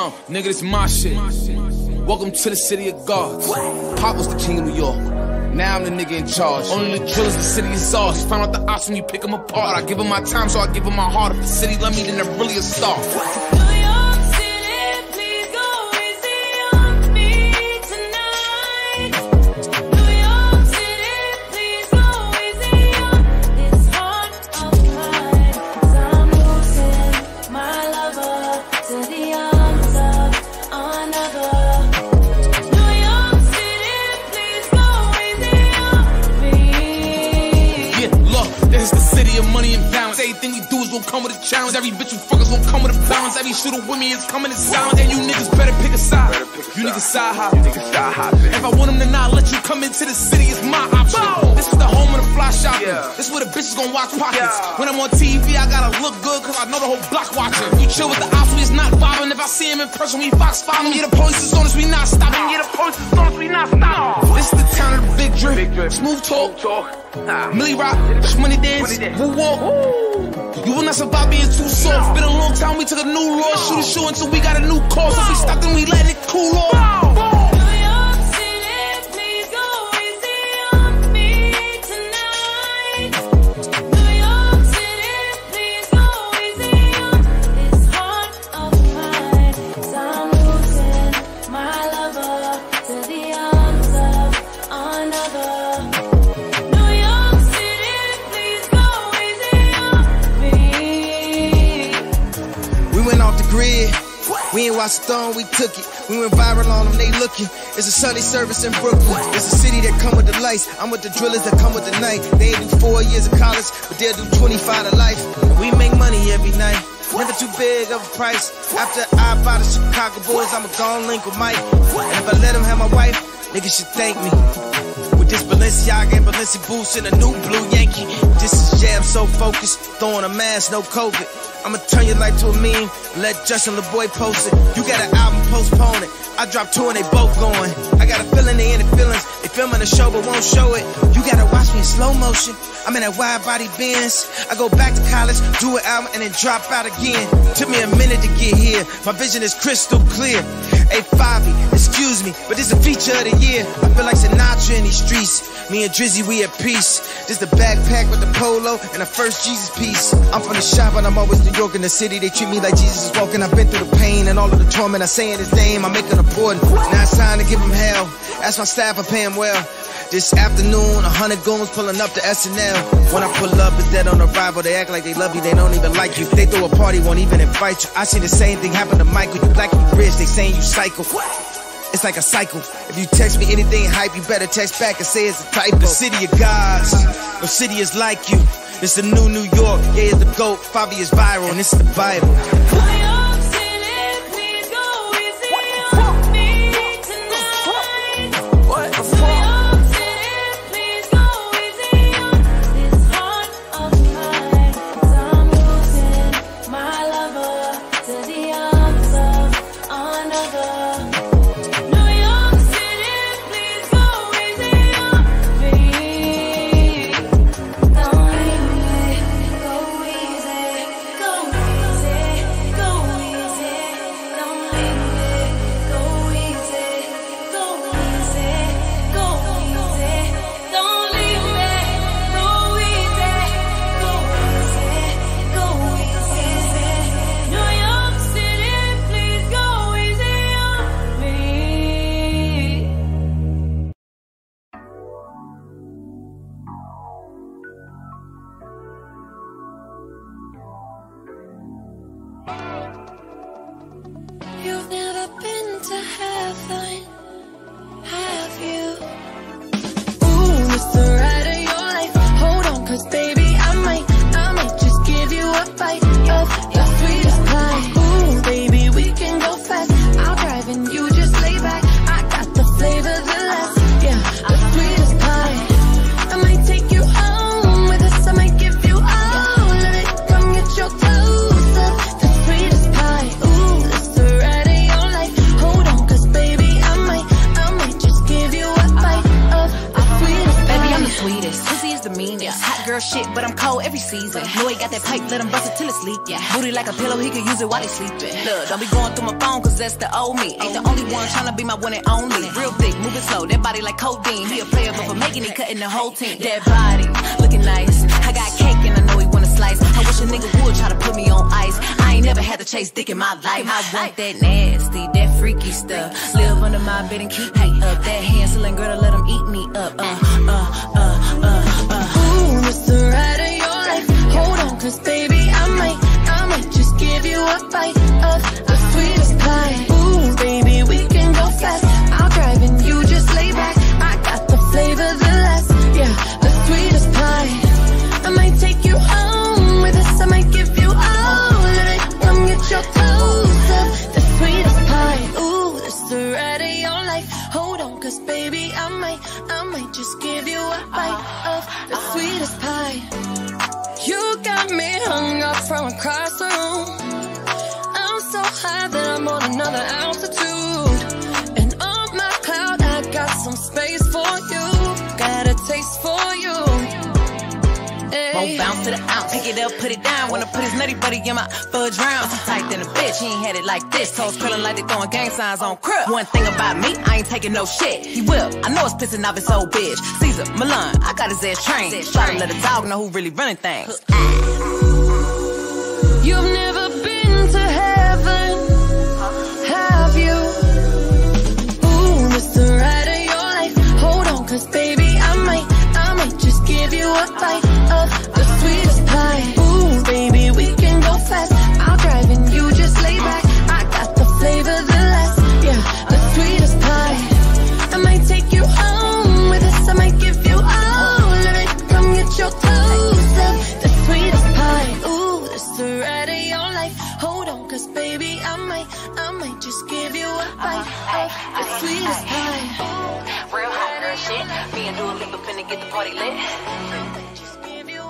Nigga, this my shit. Welcome to the city of gods. Pop was the king of New York. Now I'm the nigga in charge. Only the drillers, the city is ours. Find out the ops when you pick them apart. I give them my time, so I give them my heart. If the city love me, then they're really a star. Everything we do is gonna come with a challenge. Every bitch we fuck is gonna come with a balance. Every shooter with me is coming in silence. And you niggas better pick a side. You niggas side hopping. If I want them to not let you come into the city, it's my option. This is the home of the fly shopping. This is where the bitches gonna watch pockets. When I'm on TV, I gotta look good, cause I know the whole block watching. You chill with the ops, we is not vibing. If I see him in person, we fox following. Yeah, the police is on us, we not stopping. Yeah, the police is on us, we not stopping. This is the town of the big drip. Smooth talk. Millie Rock, money dance, woo walk. You will not survive being too soft. Been a long time, we took a new law. Shoot a show until we got a new cause. If we stop, then we let it cool off. We in Washington, we took it. We went viral on them, they looking. It's a Sunday service in Brooklyn. It's a city that come with the lights. I'm with the drillers that come with the night. They ain't do 4 years of college, but they'll do 25 to life. We make money every night. Never too big of a price. After I buy the Chicago Bulls, I'ma go and link with Mike. And if I let him have my wife, niggas should thank me. With this Balenciaga and Balenci boots and a new blue Yankee. This is Jam so focused, throwing a mask, no COVID. I'ma turn your life to a meme and let Justin LeBoy post it. You got an album, postpone it. I dropped 2 and they both going. I got a feeling they in the feelings. They filming the show but won't show it. You gotta watch me in slow motion. I'm in that wide body Benz. I go back to college, do an album and then drop out again. Took me a minute to get here. My vision is crystal clear. Hey Fabi, excuse me, but this a feature of the year. I feel like Sinatra in these streets. Me and Drizzy, we at peace. This the backpack with the polo and the first Jesus piece. I'm from the shop and I'm always New York in the city. They treat me like Jesus is walking. I've been through the pain and all of the torment. I say in his name, I make it important. Now it's time to give him hell. Ask my staff, I pay him well. This afternoon, 100 goons pulling up to SNL. When I pull up, it's dead on arrival. They act like they love you, they don't even like you. They throw a party, won't even invite you. I see the same thing happen to Michael. You black, you rich, they saying you psycho. It's like a cycle. If you text me anything hype, you better text back and say it's a typo. The city of gods, no city is like you. It's the new New York, yeah, it's the GOAT. Fabi is viral, and it's the Bible. Go shit, but I'm cold every season. Know he got that pipe, let him bust it till it's leak. Yeah. Booty like a pillow, he could use it while he sleeping. Look, don't be going through my phone, cause that's the old me. Ain't the only one tryna be my one and only. Real thick, moving slow, that body like codeine. He a player, but for making it, cutting the whole team. That body, looking nice. I got cake and I know he wanna slice. I wish a nigga would try to put me on ice. I ain't never had to chase dick in my life. I want that nasty, that freaky stuff. Live under my bed and keep me up. That hand-selling girl to let him eat me up. Ooh, it's the ride of your life. Hold on, cause baby, I might just give you a bite of the sweetest pie. Ooh, baby, we can go fast. I'll drive and you just lay back. I got the flavor, the last, yeah, the sweetest pie. I might take you home with us. I might give you all of it. Come get your toes up, the sweetest pie. Ooh, it's the ride of your life. Hold on, cause baby, I might just give you a bite of the sweetest pie. You got me hung up from across the room. I'm so high that I'm on another altitude. And on my cloud, I got some space for you. Got a taste for you. Won't bounce to the ounce, pick it up, put it down. Wanna put his nutty buddy in my fudge round. He tight than a bitch, he ain't had it like this. Toes curling like they throwing gang signs on crib. One thing about me, I ain't taking no shit. He will, I know it's pissing off his old bitch. Caesar, Milan, I got his ass trained. Try to let a dog know who really running things. You've never been to heaven, have you? Ooh, this the ride of your life. Hold on, cause baby, I might just give you a bite of the sweetest pie. Ooh, baby, we can go fast. I'll drive and you just lay back. I got the flavor, the last, yeah, the sweetest pie. I might take you home with us. I might give you all of it. Come get your toes up, the sweetest pie. Ooh, this the ride of your life. Hold on, cause baby, I might just give you a bite of the sweetest pie. Real hot girl shit. Me and Dua Lipa finna get the party lit. Just give you a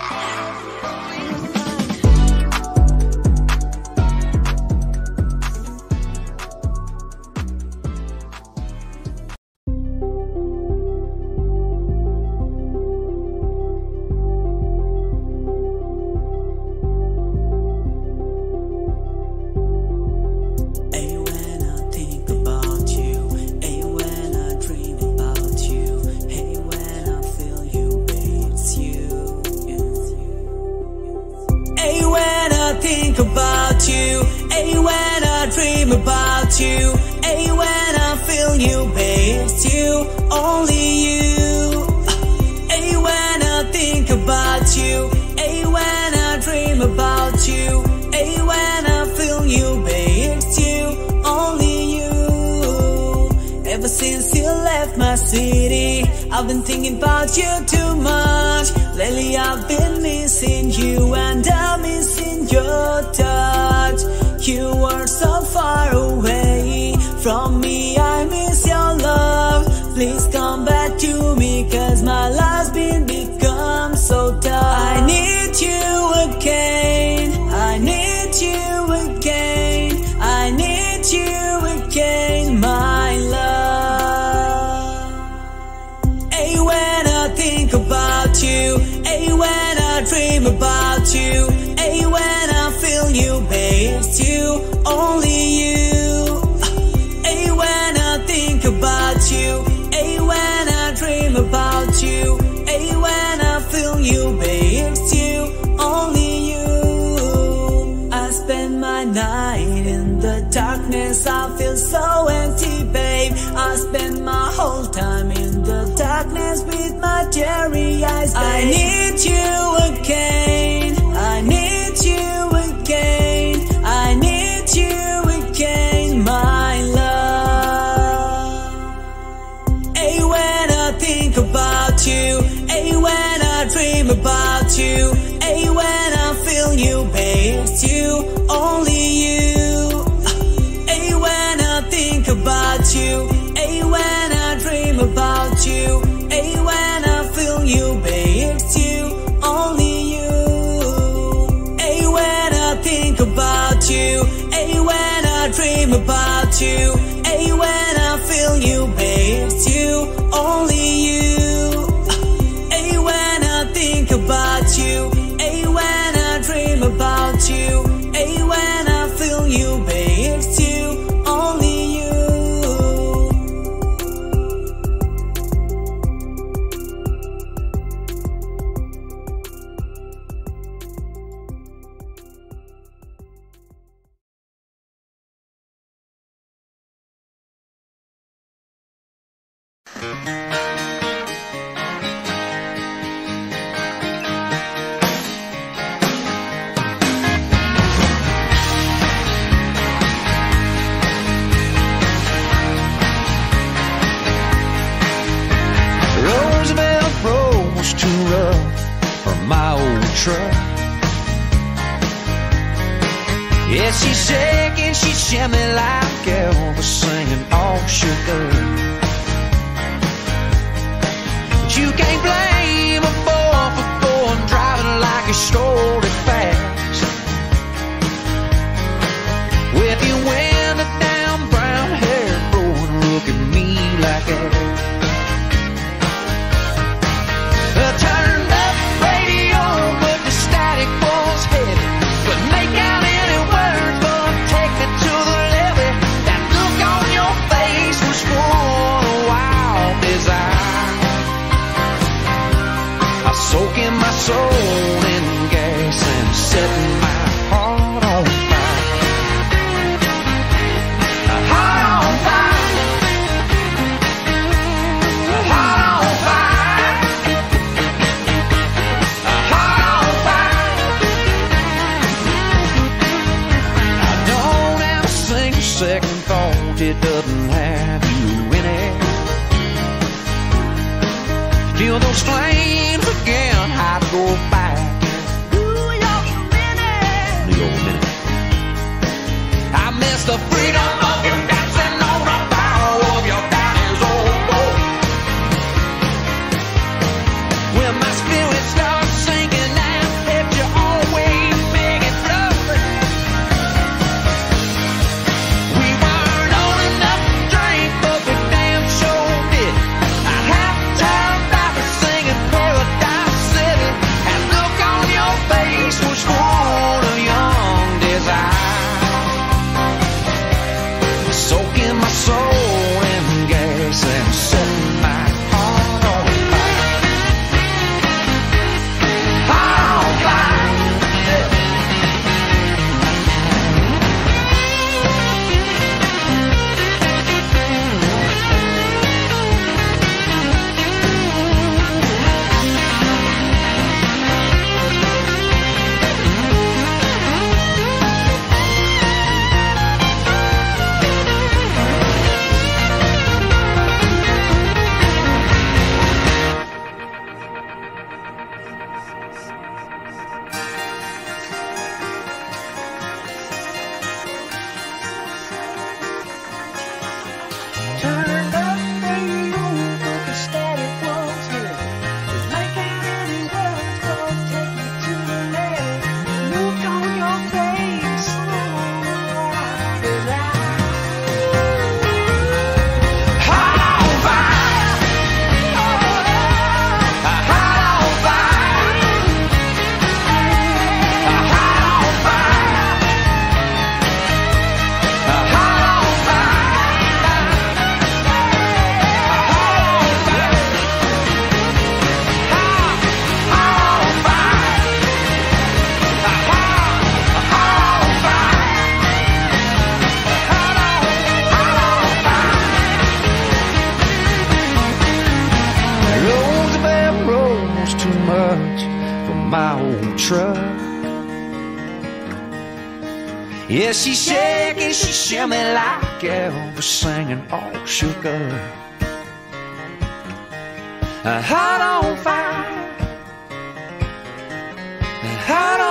about you, hey, when I dream about you, hey, when I feel you, babe, it's you, only you. Hey, when I think about you, hey, when I dream about you, hey, when I feel you, babe, it's you, only you. Ever since you left my city, I've been thinking about you too much. Lately I've been missing you and I'm missing your touch. You were so far away from me, I miss your love. Please come back to me, cause my life's been become so tough. I need you again, I need you again, I need you again, my love. Hey, when I think about you, hey, when I dream about you, hey, when I feel you, babe, it's you, only you. Hey, when I think about you, hey, when I dream about you, hey, when I feel you, babe, it's you, only you. I spend my night in the darkness, I feel so empty, babe. I spend my whole time in the darkness with my teary eyes, babe. I need you again, I need you again, I need you again, my love. Hey, when I think about you, hey, when I dream about you, hey, when I feel you, babe, it's you, only you. Hey, when I think about you, hey, when I dream about you, hey, when I feel you, babe, it's you, only you. Hey, when I think about you, hey, when I dream about you, hey, when I feel you, babe, it's you, only you. Hey, when I think about Roosevelt Road was too rough for my old truck. Yeah, she's shaking, she's shimmy like Elvis singing all shook up. But you can't blame a boy for going driving like he stole it fast. With your window down, brown hair blowing, look at me like that. Turned up radio, but the static was heavy. Couldn't make out any words, but take me to the levee. That look on your face was one wild desire. I soak in my soul in gas and setting my heart on fire. Heart on fire. Heart on fire. Second thought, it doesn't have you in it. Feel those flames again, I'd go back. New York minute. I miss the freedom of you dancing on the bow of your daddy's old boat. When my spirit starts sinking and if you always big and fluffy. Soaking my soul in gas and setting my heart on fire. Heart on fire. Turned up radio, but the static was here. Make out any words, but take me to the levee. Look on your face, wild desire. Heart on fire. Heart on fire. Heart on fire. Heart on fire. Roosevelt Road was too much for my old truck. Yeah, she's shaking, she's shimmy like Elvis singing all shook up. Heart on fire. Heart on